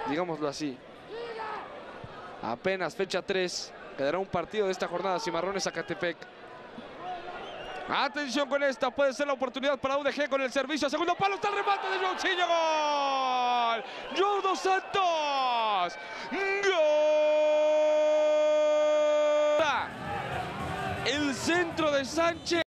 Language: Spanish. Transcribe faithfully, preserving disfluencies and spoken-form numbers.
digámoslo así. Apenas fecha tres. Quedará un partido de esta jornada. Cimarrones Zacatepec. Atención con esta. Puede ser la oportunidad para U D G con el servicio. Segundo palo. Está el remate de Joaquinho. ¡Gol! ¡Joe dos Santos! ¡Gol! El centro de Sánchez.